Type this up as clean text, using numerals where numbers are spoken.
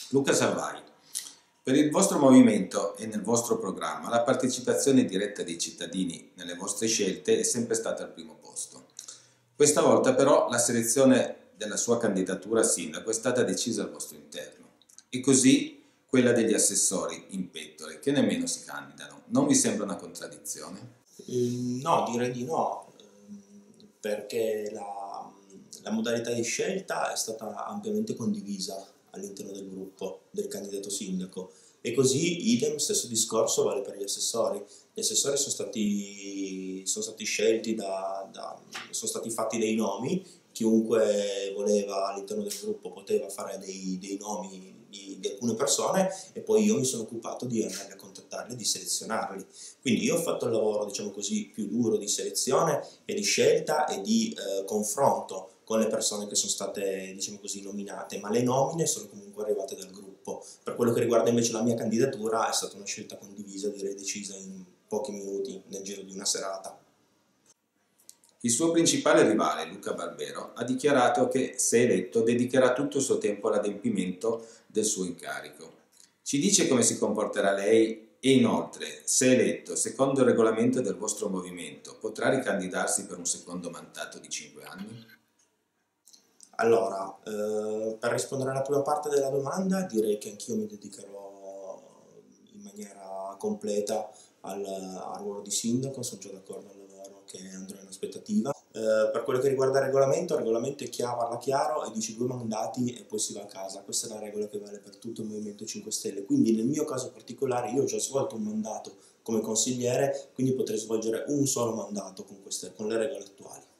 Luca Salvai. Per il vostro movimento e nel vostro programma la partecipazione diretta dei cittadini nelle vostre scelte è sempre stata al primo posto. Questa volta però la selezione della sua candidatura a sindaco è stata decisa al vostro interno e così quella degli assessori in pettore che nemmeno si candidano. Non vi sembra una contraddizione? No, direi di no, perché la modalità di scelta è stata ampiamente condivisa all'interno del gruppo del candidato sindaco e così idem, stesso discorso vale per gli assessori. Gli assessori sono stati scelti sono stati fatti dei nomi, chiunque voleva all'interno del gruppo poteva fare dei nomi di alcune persone e poi io mi sono occupato di andare a contattarli, di selezionarli. Quindi io ho fatto il lavoro, diciamo così, più duro di selezione e di scelta e di confronto con le persone che sono state, diciamo così, nominate, ma le nomine sono comunque arrivate dal gruppo. Per quello che riguarda invece la mia candidatura è stata una scelta condivisa, direi decisa in pochi minuti, nel giro di una serata. Il suo principale rivale, Luca Barbero, ha dichiarato che, se eletto, dedicherà tutto il suo tempo all'adempimento del suo incarico. Ci dice come si comporterà lei e inoltre, se eletto, secondo il regolamento del vostro movimento, potrà ricandidarsi per un secondo mandato di 5 anni? Allora, per rispondere alla prima parte della domanda, direi che anch'io mi dedicherò in maniera completa al ruolo di sindaco, sono già d'accordo al lavoro che andrò in aspettativa. Per quello che riguarda il regolamento è chiaro, parla chiaro e dice 2 mandati e poi si va a casa. Questa è la regola che vale per tutto il Movimento 5 Stelle. Quindi nel mio caso particolare io ho già svolto un mandato come consigliere, quindi potrei svolgere un solo mandato con le regole attuali.